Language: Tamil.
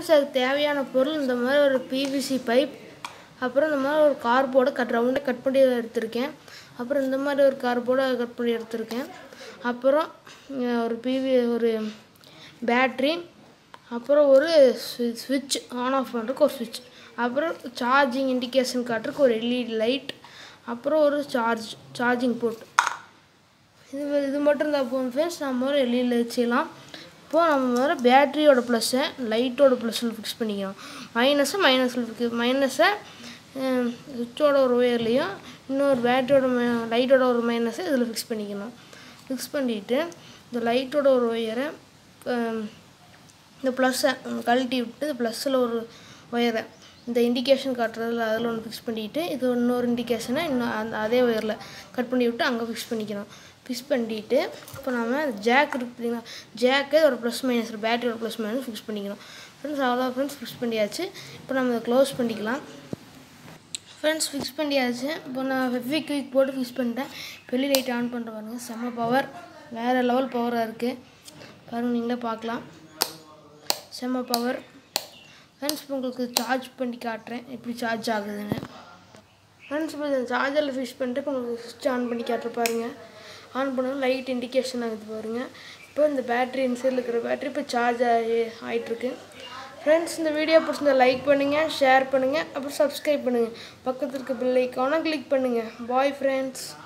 ஃப்ரெண்ட்ஸ் அதுக்கு தேவையான பொருள் இந்த மாதிரி ஒரு பிவிசி பைப், அப்புறம் இந்த மாதிரி ஒரு கார்போர்டை ரவுண்டாக கட் பண்ணி எடுத்திருக்கேன். அப்புறம் இந்த மாதிரி ஒரு கார்போர்டை கட் பண்ணி எடுத்திருக்கேன். அப்புறம் ஒரு பேட்ரி, அப்புறம் ஒரு ஸ்விட்ச் ஆன் ஆஃப் பண்ணுறதுக்கு ஒரு ஸ்விட்ச், அப்புறம் சார்ஜிங் இண்டிகேஷன் காட்டுறதுக்கு ஒரு எல்இடி லைட், அப்புறம் ஒரு சார்ஜிங் போர்ட். இது மட்டும் இருந்தால் போதும் ஃப்ரெண்ட்ஸ். நம்ம ஒரு எல்இடியில் வச்சுக்கலாம். இப்போது நம்ம முதல்ல பேட்டரியோட ப்ளஸ்ஸை லைட்டோட ப்ளஸ்ஸில் ஃபிக்ஸ் பண்ணிக்கலாம். மைனஸை சுவிட்சோட ஒரு ஒயர்லேயும், இன்னொரு பேட்டரியோட லைட்டோட ஒரு மைனஸை இதில் ஃபிக்ஸ் பண்ணிக்கணும். ஃபிக்ஸ் பண்ணிவிட்டு இந்த லைட்டோட ஒரு ஒயரை இந்த ப்ளஸ்ஸை கழட்டி விட்டு இந்த ப்ளஸ்ஸில் ஒரு ஒயரை இந்த இண்டிகேஷன் காட்டுறதுல அதில் ஒன்று ஃபிக்ஸ் பண்ணிவிட்டு இது இன்னொரு இண்டிகேஷனை அதே ஒயரில் கட் பண்ணி விட்டு அங்கே ஃபிக்ஸ் பண்ணிக்கணும். ஃபிக்ஸ் பண்ணிவிட்டு இப்போ நம்ம ஜாக் இருக்குது பார்த்தீங்கன்னா, ஜாக்கை ஒரு ப்ளஸ் மைனஸ் பேட்டரியோட ப்ளஸ் மைனஸ் ஃபிக்ஸ் பண்ணிக்கணும். ஃப்ரெண்ட்ஸ் அவ்வளோ ஃப்ரெண்ட்ஸ் ஃபிக்ஸ் பண்ணியாச்சு. இப்போ நம்ம இதை க்ளோஸ் பண்ணிக்கலாம். ஃப்ரெண்ட்ஸ் ஃபிக்ஸ் பண்ணியாச்சு. இப்போ நான் ஃபெவிக்விக் போட்டு ஃபிக்ஸ் பண்ணிட்டேன். வெளி லைட் ஆன் பண்ணுற பாருங்கள், செம்ம பவர், வேறு லெவல் பவராக இருக்குது பாருங்கள், நீங்களே பார்க்கலாம், செம்ம பவர். ஃப்ரெண்ட்ஸ் இப்போ உங்களுக்கு சார்ஜ் பண்ணி காட்டுறேன் எப்படி சார்ஜ் ஆகுதுன்னு. ஃப்ரெண்ட்ஸ் இப்போ இந்த சார்ஜரில் ஃபிக்ஸ் பண்ணிட்டு உங்களுக்கு ஸ்விட்ச் ஆன் பண்ணி காட்டுற பாருங்கள். ஆன் பண்ணாலும் லைட் இண்டிகேஷன் ஆகுது பாருங்கள். இப்போ இந்த பேட்ரி இன்சைடில் இருக்கிற பேட்ரி இப்போ சார்ஜ் ஆகிட்டுருக்கு. ஃப்ரெண்ட்ஸ் இந்த வீடியோ பிடிச்சிருந்தா லைக் பண்ணுங்கள், ஷேர் பண்ணுங்கள், அப்புறம் சப்ஸ்கிரைப் பண்ணுங்கள். பக்கத்தில் இருக்க பெல் ஐக்கானை கிளிக் பண்ணுங்கள். Bye friends.